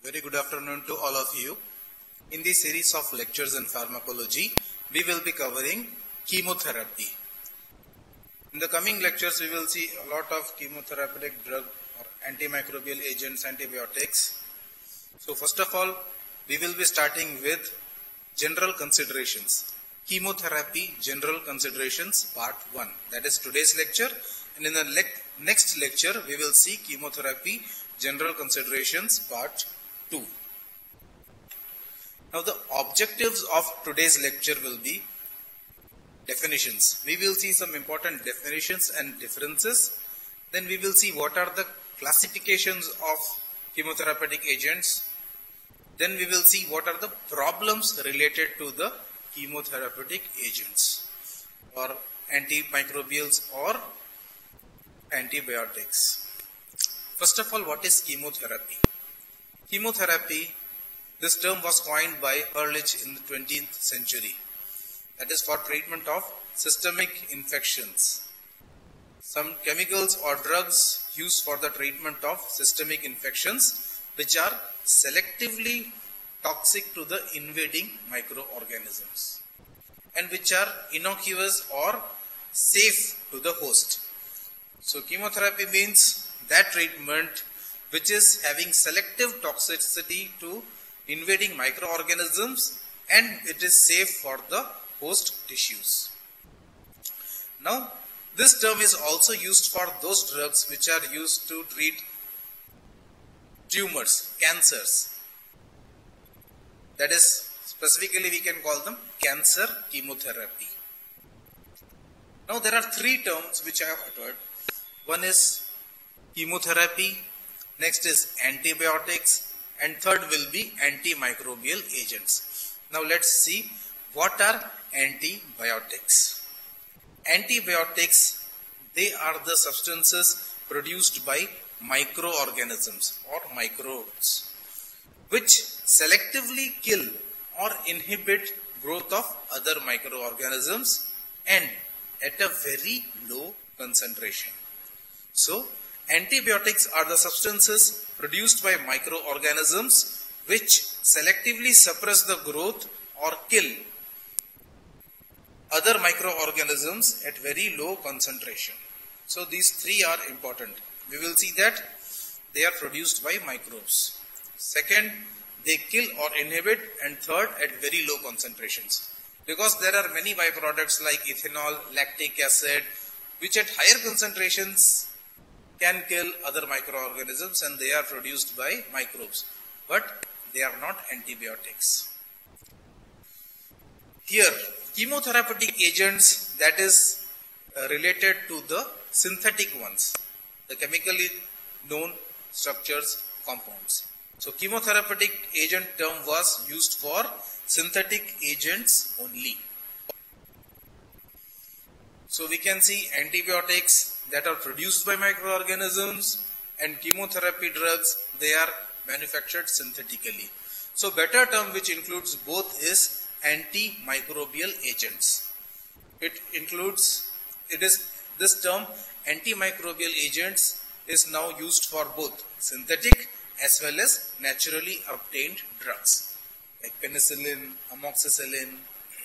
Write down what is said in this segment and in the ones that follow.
Very good afternoon to all of you. In this series of lectures in pharmacology, we will be covering chemotherapy. In the coming lectures, we will see a lot of chemotherapeutic drug or antimicrobial agents, antibiotics. So first of all, we will be starting with general considerations. Chemotherapy general considerations part 1. That is today's lecture. And in the next lecture, we will see chemotherapy general considerations part 2. Now the objectives of today's lecture will be definitions. We will see some important definitions and differences. Then we will see what are the classifications of chemotherapeutic agents. Then we will see what are the problems related to the chemotherapeutic agents or antimicrobials or antibiotics. First of all, what is chemotherapy? Chemotherapy, this term was coined by Ehrlich in the 20th century. That is for treatment of systemic infections. Some chemicals or drugs used for the treatment of systemic infections which are selectively toxic to the invading microorganisms and which are innocuous or safe to the host. So chemotherapy means that treatment which is having selective toxicity to invading microorganisms and it is safe for the host tissues. Now this term is also used for those drugs which are used to treat tumors, cancers. That is, specifically we can call them cancer chemotherapy. Now there are three terms which I have uttered. One is chemotherapy, next is antibiotics, and third will be antimicrobial agents. Now let's see what are antibiotics. Antibiotics, they are the substances produced by microorganisms or microbes which selectively kill or inhibit growth of other microorganisms and at a very low concentration. So antibiotics are the substances produced by microorganisms which selectively suppress the growth or kill other microorganisms at very low concentration. So these three are important. We will see that they are produced by microbes. Second, they kill or inhibit, and third, at very low concentrations. Because there are many byproducts like ethanol, lactic acid, which at higher concentrations can kill other microorganisms and they are produced by microbes. But they are not antibiotics. Here, chemotherapeutic agents, that is related to the synthetic ones, the chemically known structures, compounds. So chemotherapeutic agent term was used for synthetic agents only. So we can see antibiotics that are produced by microorganisms and chemotherapy drugs, they are manufactured synthetically. So better term which includes both is antimicrobial agents. This term antimicrobial agents is now used for both synthetic as well as naturally obtained drugs like penicillin, amoxicillin.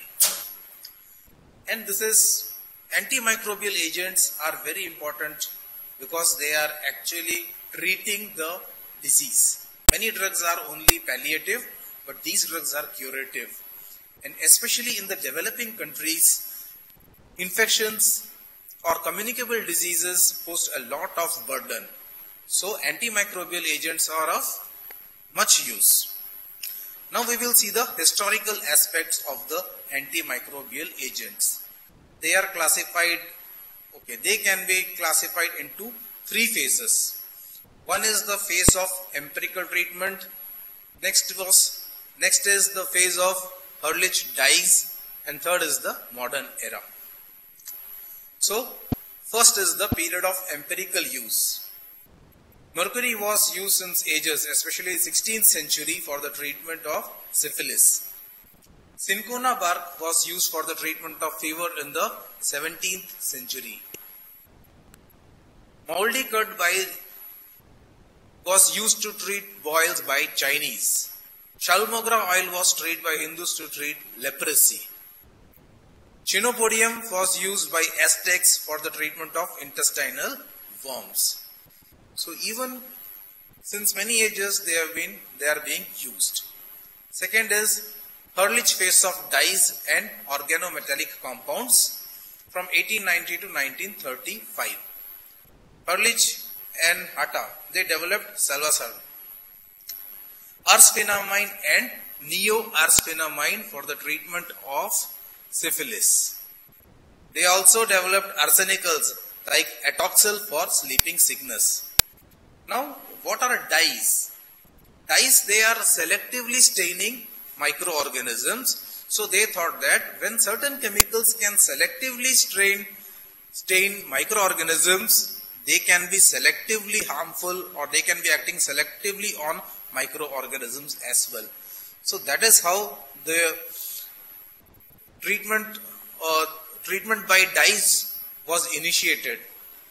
And this is antimicrobial agents are very important because they are actually treating the disease. Many drugs are only palliative, but these drugs are curative. And especially in the developing countries, infections or communicable diseases pose a lot of burden. So antimicrobial agents are of much use. Now we will see the historical aspects of the antimicrobial agents. They are classified, they can be classified into three phases. One is the phase of empirical treatment. Next is the phase of Ehrlich dyes, and third is the modern era. So first is the period of empirical use. Mercury was used since ages, especially 16th century, for the treatment of syphilis. Cinchona bark was used for the treatment of fever in the 17th century. Moldy curd was used to treat boils by Chinese. Shalmogra oil was treated by Hindus to treat leprosy. Chenopodium was used by Aztecs for the treatment of intestinal worms. So even since many ages they are being used. Second is Hurlich phase of dyes and organometallic compounds from 1890 to 1935. Hurlich and Hatta, they developed salvarsan, arsphenamine and neo-arsphenamine for the treatment of syphilis. They also developed arsenicals like atoxyl for sleeping sickness. Now, what are dyes? Dyes, they are selectively staining microorganisms. So they thought that when certain chemicals can selectively stain microorganisms, they can be selectively harmful or they can be acting selectively on microorganisms as well. So that is how the treatment by dyes was initiated.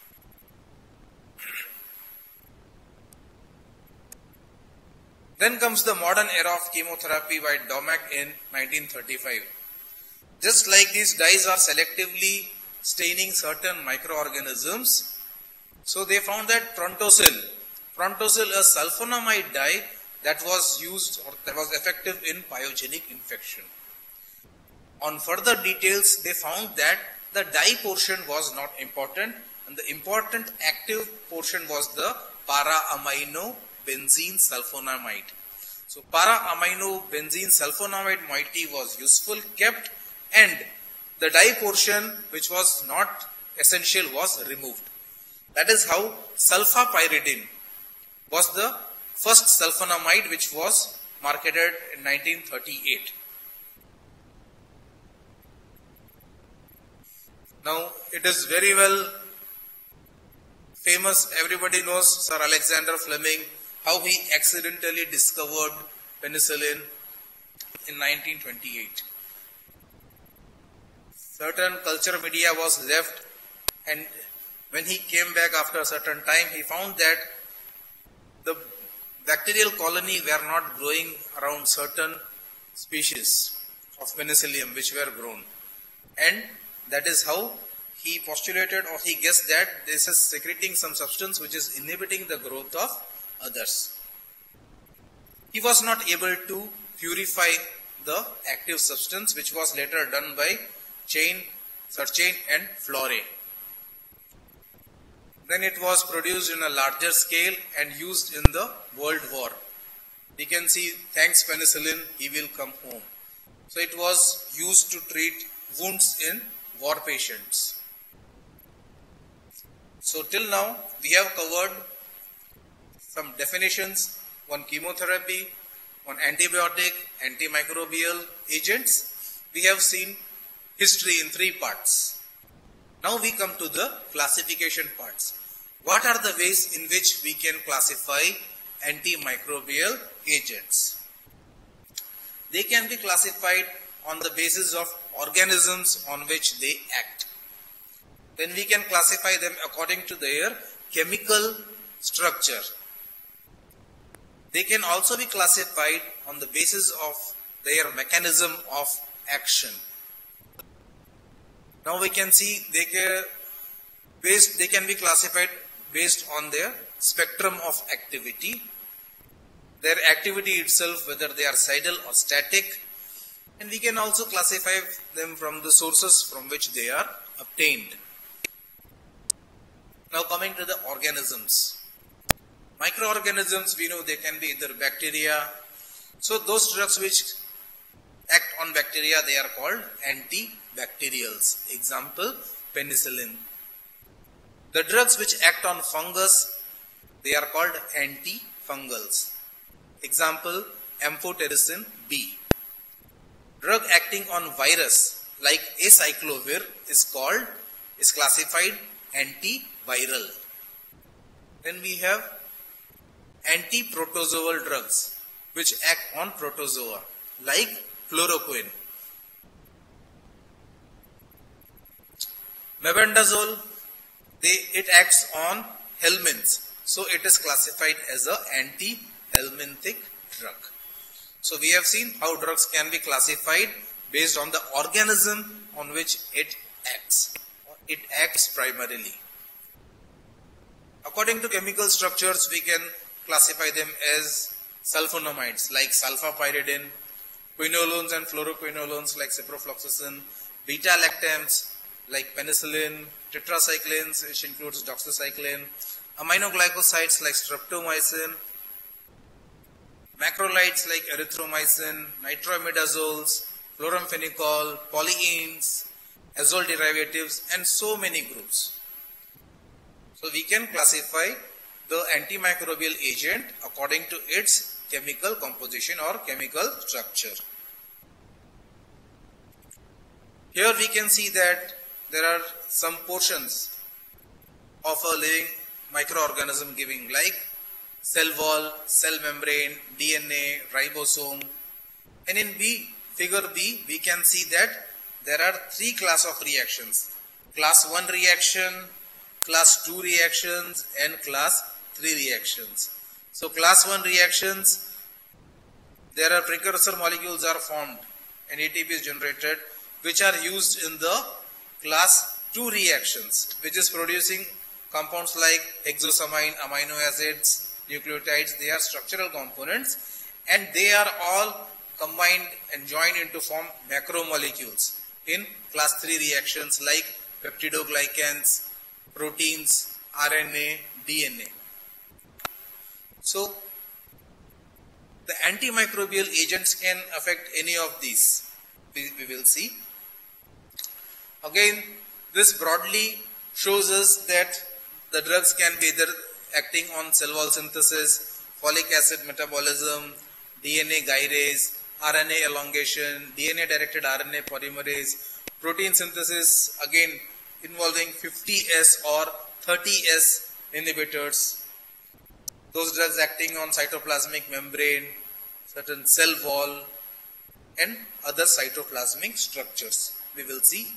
Then comes the modern era of chemotherapy by Domack in 1935. Just like these dyes are selectively staining certain microorganisms, so they found that frontosil, a sulfonamide dye that was used or that was effective in pyogenic infection. On further details, they found that the dye portion was not important and the important active portion was the para-amino benzene sulfonamide. So para-amino benzene sulfonamide moiety was useful, kept, and the dye portion which was not essential was removed. That is how sulfapyridine was the first sulfonamide which was marketed in 1938. Now it is very well famous, everybody knows Sir Alexander Fleming, how he accidentally discovered penicillin in 1928. Certain culture media was left, and when he came back after a certain time, he found that the bacterial colony were not growing around certain species of penicillium which were grown. And that is how he postulated or he guessed that this is secreting some substance which is inhibiting the growth of others. He was not able to purify the active substance which was later done by Sir Chain and Florey. Then it was produced in a larger scale and used in the World War. We can see, thanks penicillin, he will come home. So it was used to treat wounds in war patients. So till now, we have covered some definitions, one chemotherapy, one antibiotic, antimicrobial agents. We have seen history in 3 parts. Now we come to the classification parts. What are the ways in which we can classify antimicrobial agents? They can be classified on the basis of organisms on which they act. Then we can classify them according to their chemical structure. They can also be classified on the basis of their mechanism of action. Now we can see they can be classified based on their spectrum of activity, their activity itself, whether they are cidal or static, and we can also classify them from the sources from which they are obtained. Now coming to the organisms. Microorganisms, we know they can be either bacteria. So those drugs which act on bacteria, they are called antibacterials. Example, penicillin. The drugs which act on fungus, they are called antifungals. Example, amphotericin B. Drug acting on virus like acyclovir is classified antiviral. Then we have antiprotozoal drugs which act on protozoa like chloroquine. Mebendazole, it acts on helminths. So it is classified as a anti-helminthic drug. So we have seen how drugs can be classified based on the organism on which it acts. It acts primarily. According to chemical structures, we can classify them as sulfonamides like sulfapyridine, quinolones and fluoroquinolones like ciprofloxacin, beta-lactams like penicillin, tetracyclines, which includes doxycycline, aminoglycosides like streptomycin, macrolides like erythromycin, nitroimidazoles, chloramphenicol, polyenes, azole derivatives, and so many groups. So we can classify the antimicrobial agent according to its chemical composition or chemical structure. Here we can see that there are some portions of a living microorganism giving like cell wall, cell membrane, DNA, ribosome. And in figure B, we can see that there are three class of reactions. Class 1 reaction, class 2 reactions, and class 3 reactions. So class 1 reactions, there are precursor molecules are formed and ATP is generated, which are used in the class 2 reactions, which is producing compounds like hexosamine, amino acids, nucleotides. They are structural components and they are all combined and joined into form macromolecules in class 3 reactions like peptidoglycans, proteins, RNA, DNA. So the antimicrobial agents can affect any of these. We will see. Again, this broadly shows us that the drugs can be either acting on cell wall synthesis, folic acid metabolism, DNA gyrase, RNA elongation, DNA directed RNA polymerase, protein synthesis, again involving 50S or 30S inhibitors, those drugs acting on cytoplasmic membrane, certain cell wall, and other cytoplasmic structures. We will see.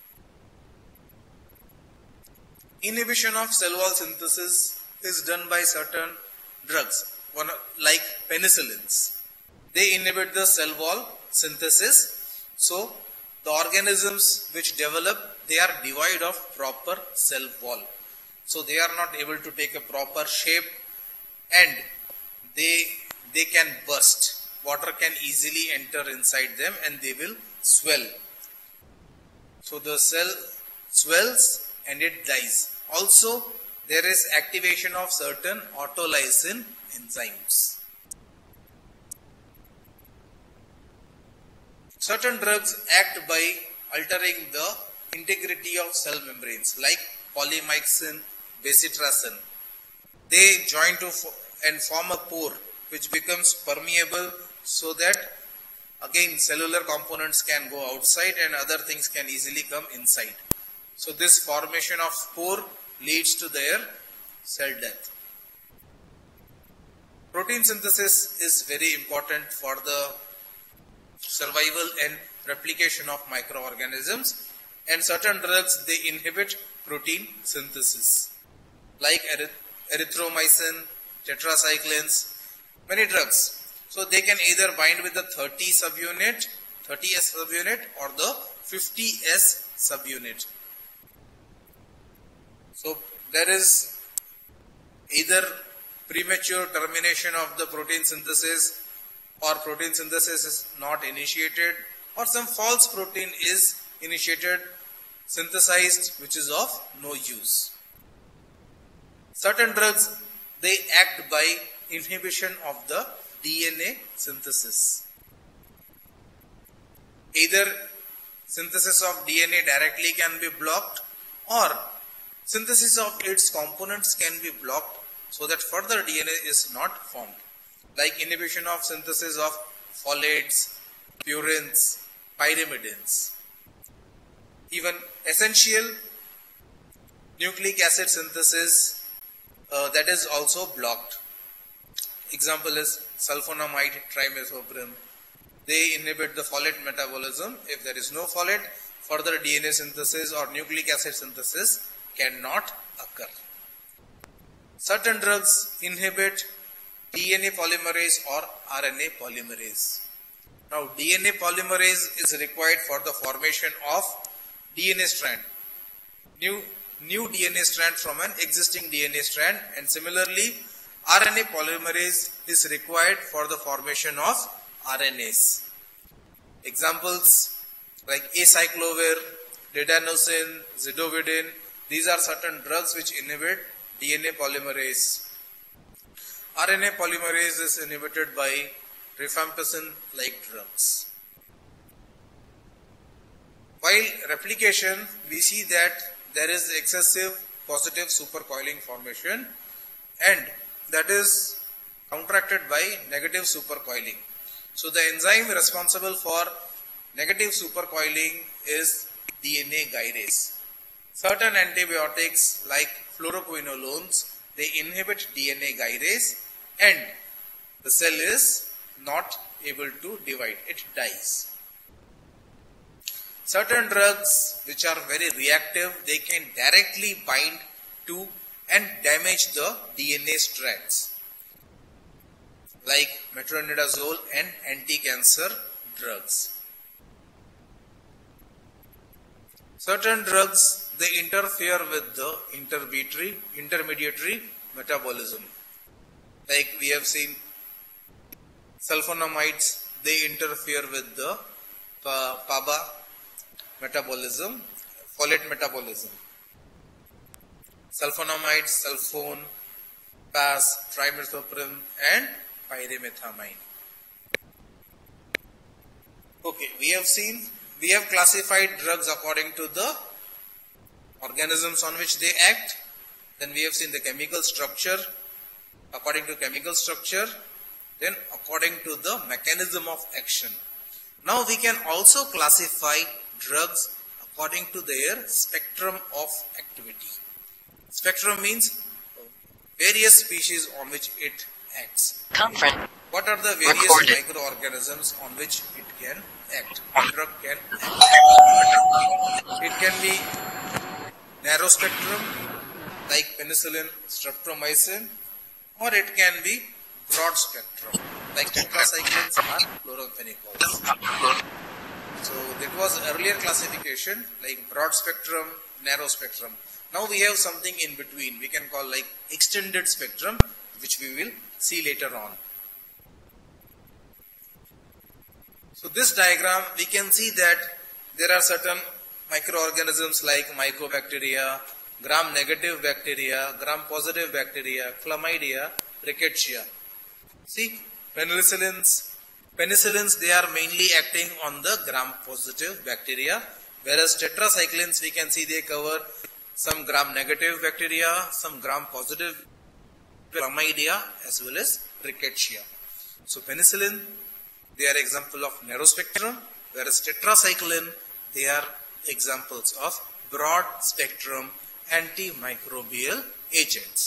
Inhibition of cell wall synthesis is done by certain drugs, like penicillins. They inhibit the cell wall synthesis. So the organisms which develop, they are devoid of proper cell wall. So they are not able to take a proper shape and they can burst. Water can easily enter inside them and they will swell. So the cell swells and it dies. Also, there is activation of certain autolysin enzymes. Certain drugs act by altering the integrity of cell membranes like polymyxin, bacitracin. They join to and form a pore which becomes permeable so that again cellular components can go outside and other things can easily come inside. So this formation of pore leads to their cell death. Protein synthesis is very important for the survival and replication of microorganisms, and certain drugs, they inhibit protein synthesis like erythromycin, tetracyclines, many drugs. So they can either bind with the 30S subunit or the 50S subunit. So there is either premature termination of the protein synthesis, or protein synthesis is not initiated, or some false protein is initiated, synthesized, which is of no use. Certain drugs, they act by inhibition of the DNA synthesis. Either synthesis of DNA directly can be blocked, or synthesis of its components can be blocked so that further DNA is not formed, like inhibition of synthesis of folates, purines, pyrimidines. Even essential nucleic acid synthesis that is also blocked. Example is sulfonamide trimethoprim. They inhibit the folate metabolism. If there is no folate, further DNA synthesis or nucleic acid synthesis cannot occur. Certain drugs inhibit DNA polymerase or RNA polymerase. Now DNA polymerase is required for the formation of DNA strand, new DNA strand from an existing DNA strand, and similarly RNA polymerase is required for the formation of RNAs. Examples like acyclovir, dedanosine, zidovudine, these are certain drugs which inhibit DNA polymerase. RNA polymerase is inhibited by rifampicin-like drugs. While replication, we see that there is excessive positive supercoiling formation, and that is counteracted by negative supercoiling. So the enzyme responsible for negative supercoiling is DNA gyrase. Certain antibiotics like fluoroquinolones, they inhibit DNA gyrase and the cell is not able to divide, it dies. Certain drugs which are very reactive, they can directly bind to and damage the DNA strands, like metronidazole and anti-cancer drugs. Certain drugs, they interfere with the intermediary metabolism. Like we have seen sulfonamides, they interfere with the PABA metabolism, folate metabolism. Sulfonamides, sulfone, PAS, trimethoprim and pyrimethamine. Okay, we have classified drugs according to the organisms on which they act. Then we have seen the chemical structure, according to chemical structure, then according to the mechanism of action. Now we can also classify drugs according to their spectrum of activity. Spectrum means various species on which it acts. What are the various microorganisms on which it can act? Drug can act. It can be narrow spectrum like penicillin, streptomycin, or it can be broad spectrum like tetracyclines and chloromphenicols. So that was earlier classification like broad spectrum, narrow spectrum. Now we have something in between, we can call like extended spectrum, which we will see later on. So this diagram, we can see that there are certain microorganisms like mycobacteria, gram-negative bacteria, gram-positive bacteria, chlamydia, rickettsia. See, penicillins, they are mainly acting on the gram-positive bacteria, whereas tetracyclines, we can see they cover some gram-negative bacteria, some gram-positive chlamydia as well as rickettsia. So penicillin, they are example of narrow spectrum, whereas tetracycline, they are examples of broad spectrum antimicrobial agents.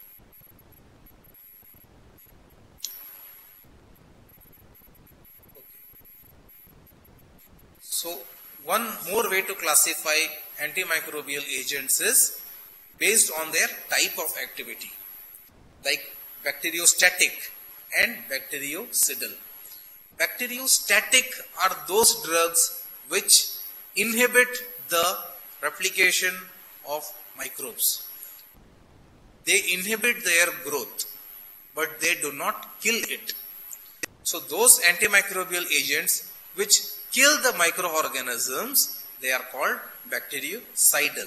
So one more way to classify antimicrobial agents is based on their type of activity, like bacteriostatic and bactericidal. Bacteriostatic are those drugs which inhibit the replication of microbes. They inhibit their growth, but they do not kill it. So those antimicrobial agents which kill the microorganisms, they are called bactericidal.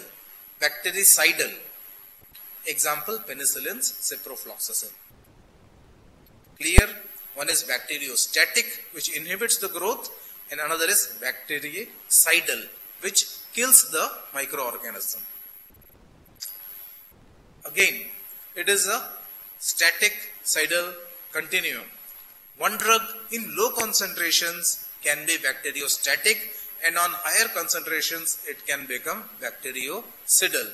Example, penicillins, ciprofloxacin. Clear? One is bacteriostatic, which inhibits the growth, and another is bactericidal, which kills the microorganism. Again, it is a static-cidal continuum. One drug in low concentrations can be bacteriostatic, and on higher concentrations it can become bactericidal.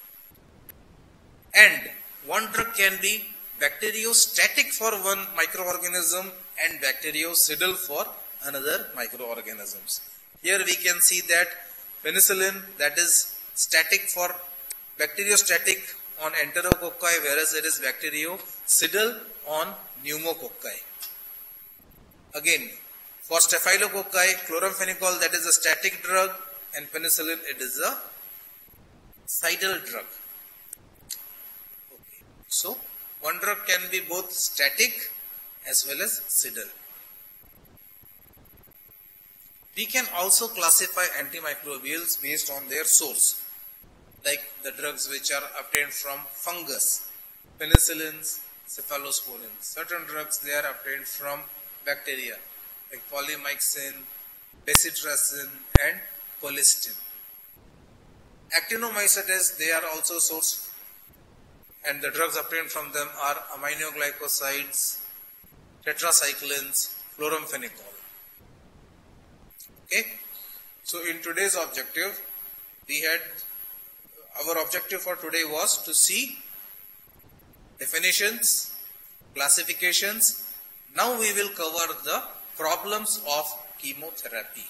And one drug can be bacteriostatic for one microorganism and bactericidal for another microorganisms. Here we can see that penicillin, that is static for bacteriostatic on Enterococci, whereas it is bactericidal on pneumococci. Again, for staphylococci, chloramphenicol, that is a static drug, and penicillin, it is a cidal drug. Okay. So, one drug can be both static as well as cidal. We can also classify antimicrobials based on their source, like the drugs which are obtained from fungus, penicillins, cephalosporins. Certain drugs, they are obtained from bacteria, like polymyxin, bacitracin, and colistin. Actinomycetes, they are also sourced, and the drugs obtained from them are aminoglycosides, tetracyclines, chloramphenicol. Okay, so in today's objective, our objective for today was to see definitions, classifications. Now we will cover the problems of chemotherapy.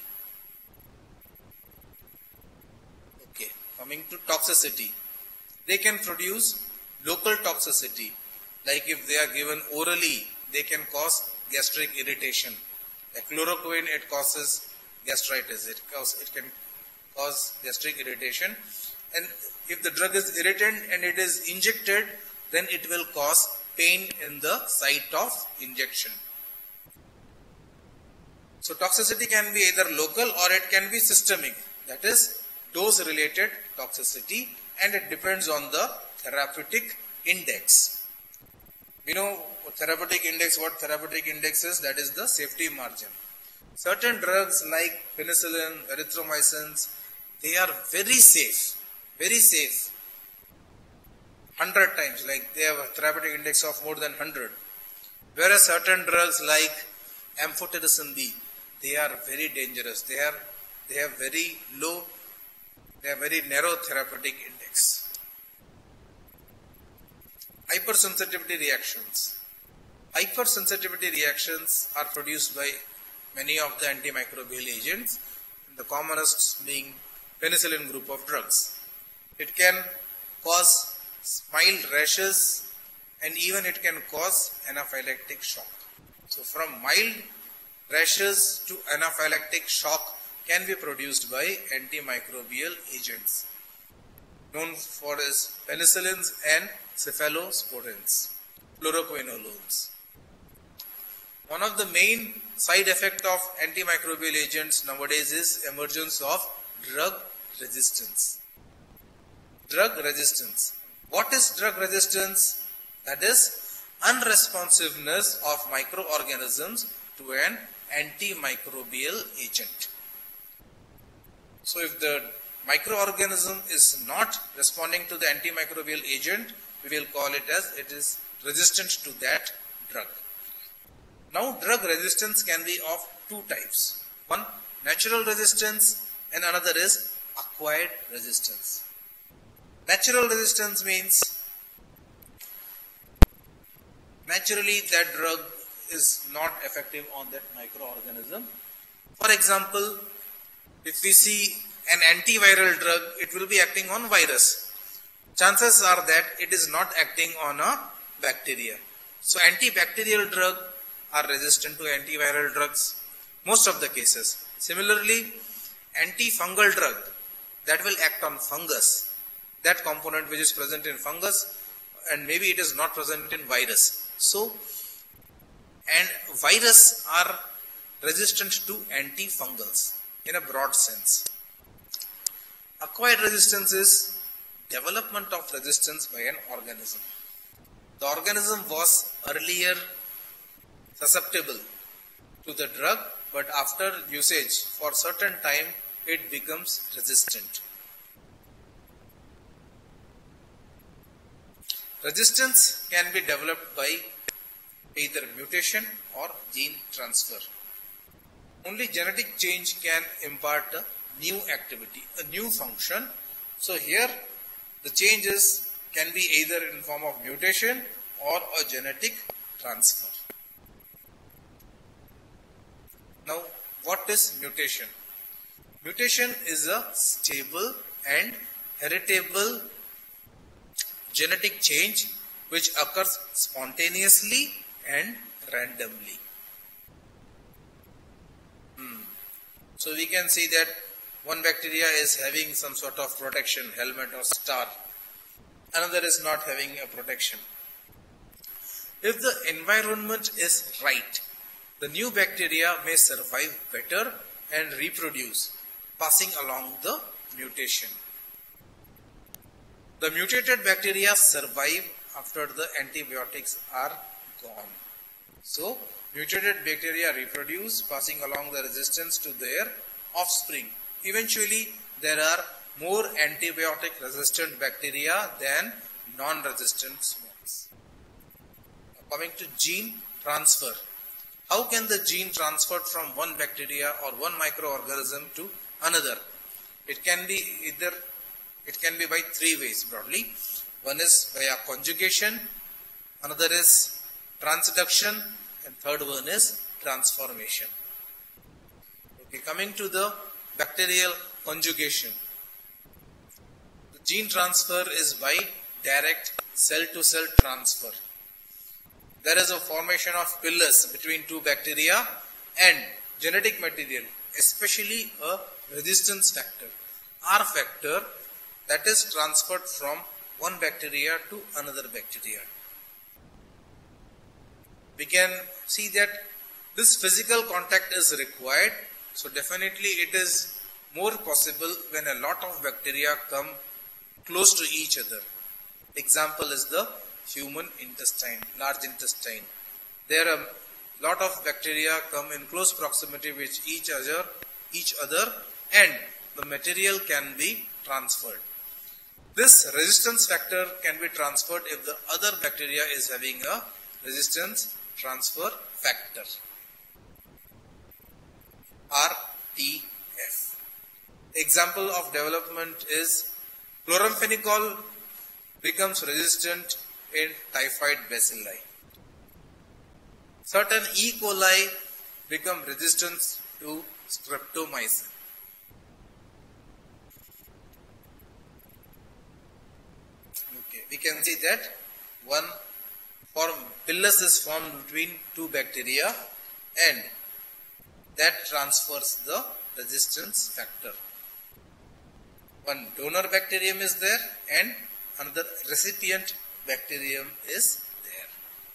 Okay, coming to toxicity. They can produce local toxicity, like if they are given orally, they can cause gastric irritation. Like chloroquine, it causes gastritis, it can cause gastric irritation, and if the drug is irritant and it is injected, then it will cause pain in the site of injection. So toxicity can be either local or it can be systemic, that is dose related toxicity, and it depends on the therapeutic index. We know therapeutic index, what therapeutic index is, that is the safety margin. Certain drugs like penicillin, erythromycins, they are very safe, 100 times, like they have a therapeutic index of more than 100. Whereas certain drugs like amphotericin B, they are very dangerous. They have very narrow therapeutic index. Hypersensitivity reactions. Hypersensitivity reactions are produced by many of the antimicrobial agents, the commonest being penicillin group of drugs. It can cause mild rashes and even it can cause anaphylactic shock. So from mild rashes to anaphylactic shock can be produced by antimicrobial agents, known for as penicillins and cephalosporins, fluoroquinolones. One of the main side effects of antimicrobial agents nowadays is emergence of drug resistance. Drug resistance. What is drug resistance? That is unresponsiveness of microorganisms to an antimicrobial agent. So if the microorganism is not responding to the antimicrobial agent, we will call it as it is resistant to that drug. Now, drug resistance can be of two types. One, natural resistance, and another is acquired resistance. Natural resistance means naturally that drug is not effective on that microorganism. For example, if we see an antiviral drug, it will be acting on virus. Chances are that it is not acting on a bacteria. So antibacterial drugs are resistant to antiviral drugs, most of the cases. Similarly, antifungal drug that will act on fungus, that component which is present in fungus, and maybe it is not present in virus. So, and virus are resistant to antifungals in a broad sense. Acquired resistance is development of resistance by an organism. The organism was earlier susceptible to the drug, but after usage for certain time it becomes resistant. Resistance can be developed by either mutation or gene transfer. Only genetic change can impart a new activity, a new function. So here the changes can be either in form of mutation or a genetic transfer. Now, what is mutation? Mutation is a stable and heritable genetic change which occurs spontaneously and randomly. So we can see that one bacteria is having some sort of protection, helmet or star. Another is not having a protection. If the environment is right, the new bacteria may survive better and reproduce, passing along the mutation. The mutated bacteria survive after the antibiotics are gone. So, mutated bacteria reproduce, passing along the resistance to their offspring. Eventually, there are more antibiotic resistant bacteria than non-resistant ones. Coming to gene transfer. How can the gene transfer from one bacteria or one microorganism to another? It can be by three ways broadly. One is via conjugation, another is transduction, and third one is transformation. Okay, coming to the bacterial conjugation. The gene transfer is by direct cell-to-cell transfer. There is a formation of pillars between two bacteria and genetic material, especially a resistance factor, R factor, that is transferred from one bacteria to another bacteria. We can see that this physical contact is required, so definitely it is more possible when a lot of bacteria come close to each other. Example is the human intestine, large intestine. There are a lot of bacteria come in close proximity with each other and the material can be transferred. This resistance factor can be transferred if the other bacteria is having a resistance transfer factor, RTF. Example of development is chloramphenicol becomes resistant in typhoid bacilli. Certain E. coli become resistant to streptomycin. Okay, we can see that one pilus is formed between two bacteria and that transfers the resistance factor. One donor bacterium is there and another recipient bacterium is there.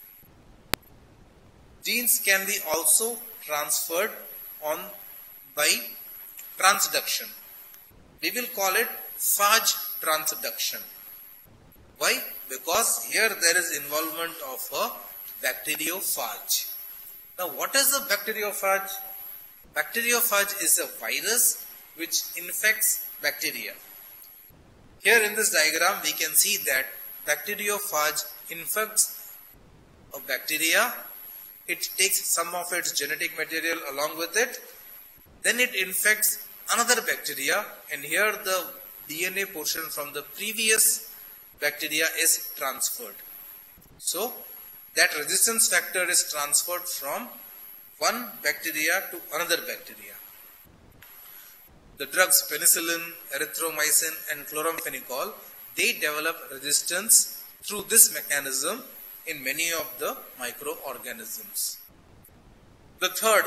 Genes can be also transferred on by transduction. We will call it phage transduction. Why? Because here there is involvement of a bacteriophage. Now what is a bacteriophage? Bacteriophage is a virus which infects bacteria. Here in this diagram we can see that bacteriophage infects a bacteria. It takes some of its genetic material along with it. Then it infects another bacteria and here the DNA portion from the previous bacteria is transferred. So that resistance factor is transferred from one bacteria to another bacteria. The drugs penicillin, erythromycin and chloramphenicol, they develop resistance through this mechanism in many of the microorganisms. The third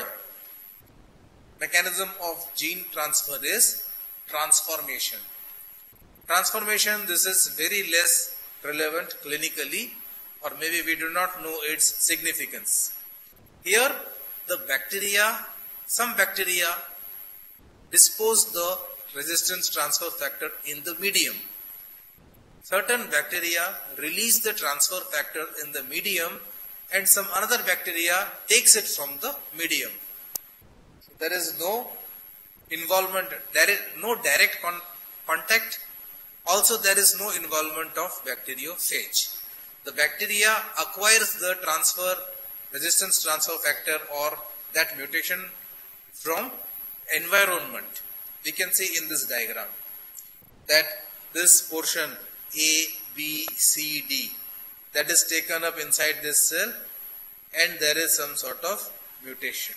mechanism of gene transfer is transformation. Transformation, this is very less relevant clinically, or maybe we do not know its significance. Here the bacteria, some bacteria dispose the resistance transfer factor in the medium. Certain bacteria release the transfer factor in the medium and some other bacteria takes it from the medium. So there is no involvement, there is no direct contact. Also there is no involvement of bacteriophage. The bacteria acquires the resistance transfer factor or that mutation from environment. We can see in this diagram that this portion A, B, C, D, that is taken up inside this cell and there is some sort of mutation.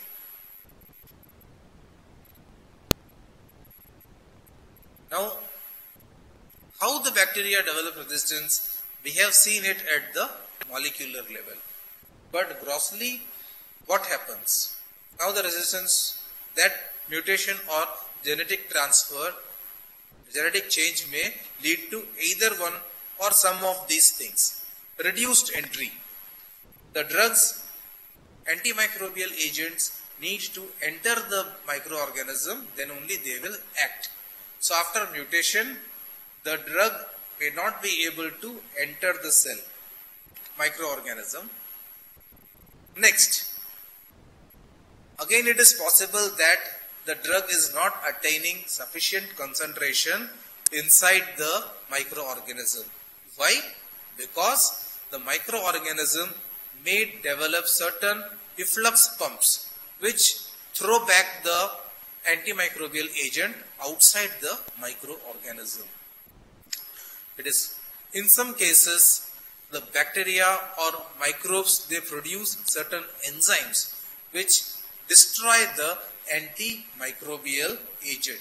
Now, how the bacteria develop resistance? We have seen it at the molecular level. But grossly, what happens? Now the resistance, that mutation or genetic transfer, genetic change may lead to either one or some of these things. Reduced entry. The drugs, antimicrobial agents, need to enter the microorganism, then only they will act. So after mutation, the drug may not be able to enter the cell, microorganism. Next, again it is possible that the drug is not attaining sufficient concentration inside the microorganism. Why? Because the microorganism may develop certain efflux pumps which throw back the antimicrobial agent outside the microorganism. It is in some cases the bacteria or microbes, they produce certain enzymes which destroy the antimicrobial agent.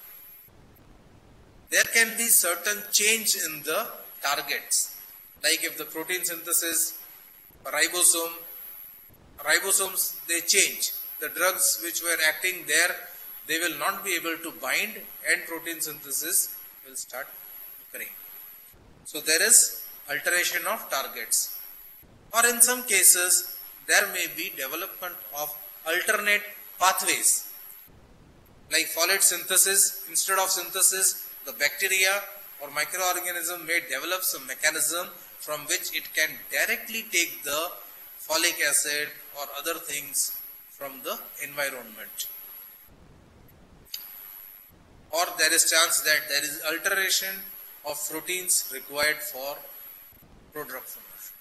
There can be certain change in the targets, like if the protein synthesis, ribosomes they change. The drugs which were acting there, they will not be able to bind and protein synthesis will start occurring. So there is alteration of targets. Or in some cases, there may be development of alternate pathways. Like folate synthesis, instead of synthesis, the bacteria or microorganism may develop some mechanism from which it can directly take the folic acid or other things from the environment. Or there is chance that there is alteration of proteins required for prodrug formation.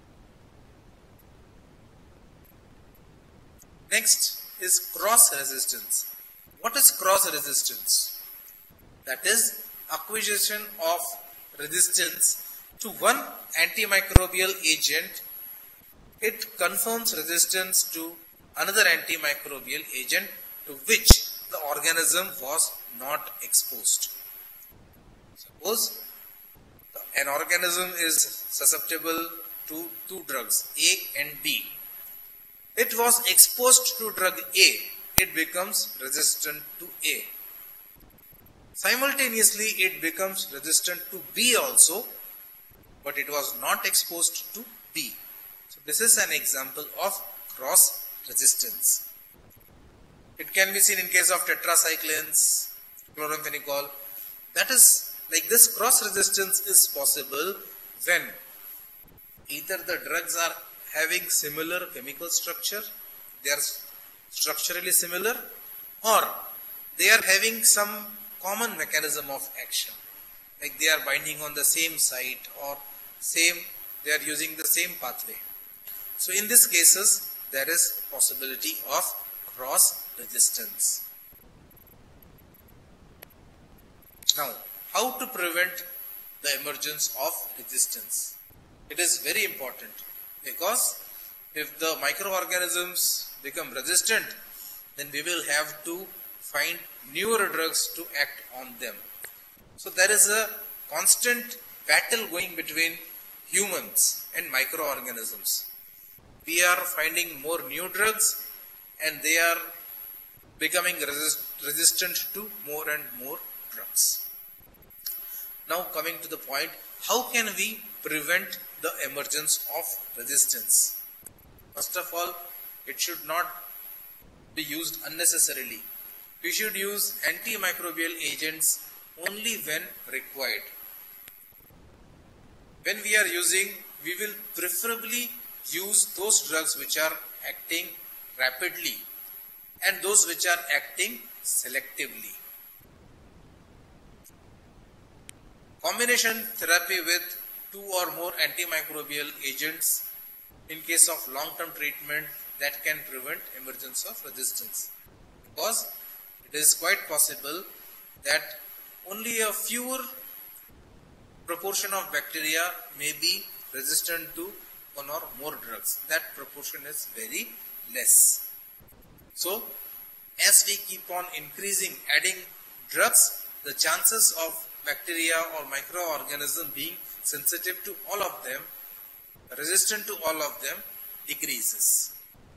Next is cross resistance. What is cross resistance? That is acquisition of resistance to one antimicrobial agent. It confirms resistance to another antimicrobial agent to which the organism was not exposed. Suppose an organism is susceptible to two drugs, A and B. It was exposed to drug A, it becomes resistant to A. Simultaneously, it becomes resistant to B also, but it was not exposed to B. So this is an example of cross resistance. It can be seen in case of tetracyclines, chloramphenicol. That is, like this cross resistance is possible when either the drugs are having similar chemical structure, they are structurally similar, or they are having some common mechanism of action, like they are binding on the same site or they are using the same pathway. So in these cases, there is possibility of cross resistance. Now, how to prevent the emergence of resistance? It is very important, because if the microorganisms become resistant, then we will have to find newer drugs to act on them. So there is a constant battle going between humans and microorganisms. We are finding more new drugs and they are becoming resistant to more and more drugs. Now coming to the point, how can we prevent the emergence of resistance? First of all, it should not be used unnecessarily. We should use antimicrobial agents only when required. When we are using, we will preferably use those drugs which are acting rapidly and those which are acting selectively. Combination therapy with two or more antimicrobial agents in case of long-term treatment, that can prevent emergence of resistance, because it is quite possible that only a fewer proportion of bacteria may be resistant to one or more drugs. That proportion is very less. So, as we keep on increasing, adding drugs, the chances of bacteria or microorganism being sensitive to all of them, resistant to all of them, decreases.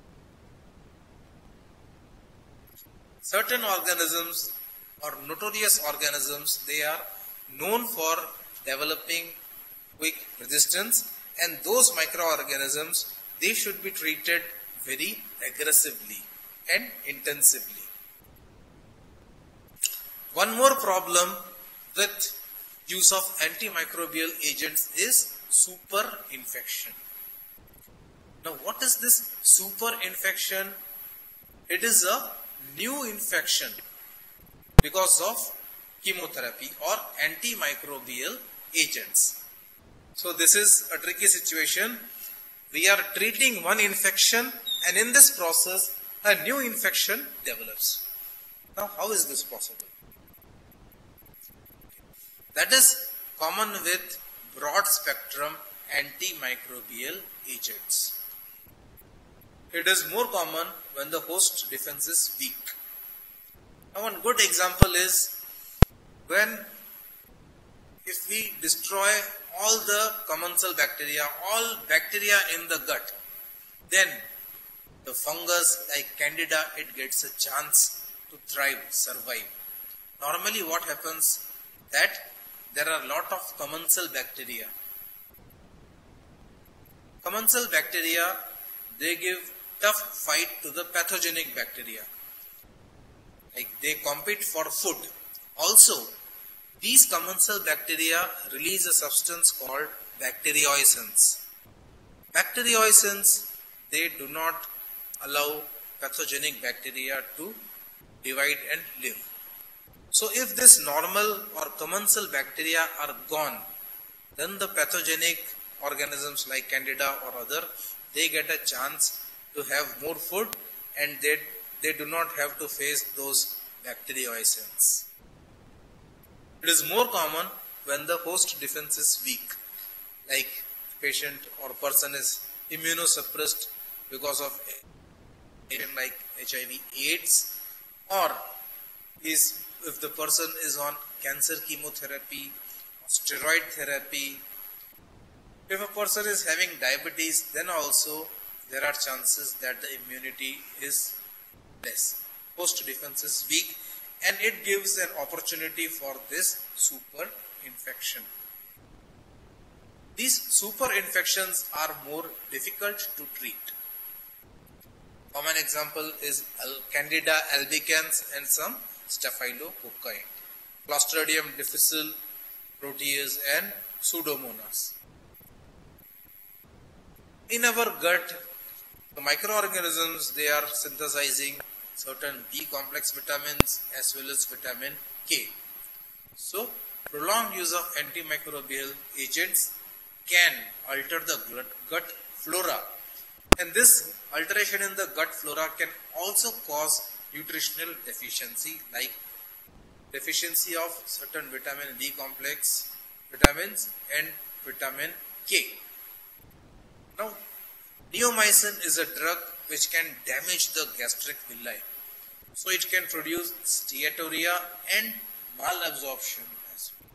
Certain organisms or notorious organisms, they are known for developing quick resistance, and those microorganisms, they should be treated very aggressively and intensively. One more problem with use of antimicrobial agents is superinfection. Now, what is this superinfection? It is a new infection because of chemotherapy or antimicrobial agents. So this is a tricky situation. We are treating one infection, and in this process a new infection develops. Now, how is this possible? That is common with broad spectrum antimicrobial agents. It is more common when the host defense is weak. Now, one good example is if we destroy all the commensal bacteria, all bacteria in the gut, then the fungus like Candida, it gets a chance to thrive, survive. Normally what happens that there are a lot of commensal bacteria. Commensal bacteria, they give tough fight to the pathogenic bacteria. Like they compete for food. Also, these commensal bacteria release a substance called bacterioicins. Bacterioicins, they do not allow pathogenic bacteria to divide and live. So if this normal or commensal bacteria are gone, then the pathogenic organisms like Candida or other, they get a chance to have more food, and they do not have to face those bacterioicins. It is more common when the host defense is weak, like patient or person is immunosuppressed because of like HIV AIDS, or if the person is on cancer chemotherapy, steroid therapy. If a person is having diabetes, then also there are chances that the immunity is less. Host defense is weak, and it gives an opportunity for this super infection. These super infections are more difficult to treat. Common example is Candida albicans and some Staphylococci, Clostridium difficile, Proteus and Pseudomonas. In our gut, the microorganisms, they are synthesizing certain B complex vitamins as well as vitamin K. So, prolonged use of antimicrobial agents can alter the gut flora, and this alteration in the gut flora can also cause nutritional deficiency, like deficiency of certain vitamin B complex vitamins and vitamin K. Now, neomycin is a drug which can damage the gastric villi. So it can produce steatorrhea and malabsorption as well.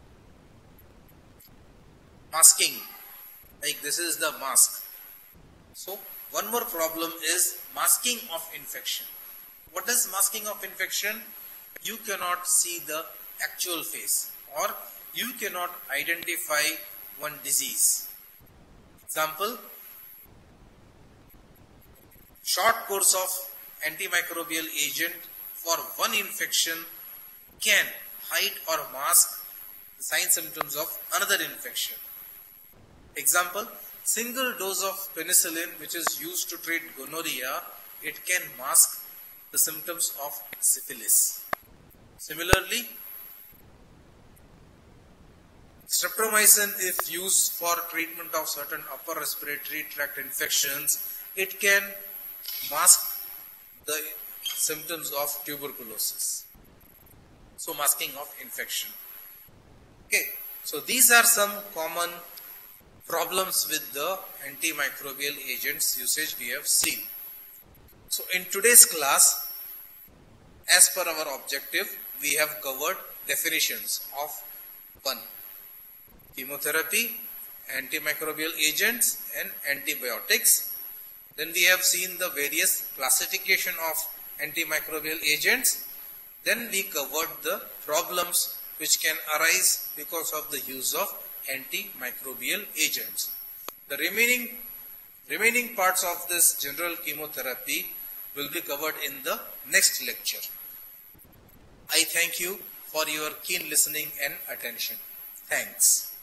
Masking, like this is the mask. So one more problem is masking of infection. What is masking of infection? You cannot see the actual face, or you cannot identify one disease. Example, short course of antimicrobial agent for one infection can hide or mask the signs symptoms of another infection. Example, single dose of penicillin which is used to treat gonorrhea, it can mask the symptoms of syphilis. Similarly, streptomycin, if used for treatment of certain upper respiratory tract infections, it can mask the symptoms of tuberculosis. So masking of infection. Okay, so these are some common problems with the antimicrobial agents usage we have seen. So in today's class, as per our objective, we have covered definitions of 1. chemotherapy, antimicrobial agents and antibiotics. Then we have seen the various classification of antimicrobial agents. Then we covered the problems which can arise because of the use of antimicrobial agents. The remaining parts of this general chemotherapy will be covered in the next lecture. I thank you for your keen listening and attention. Thanks.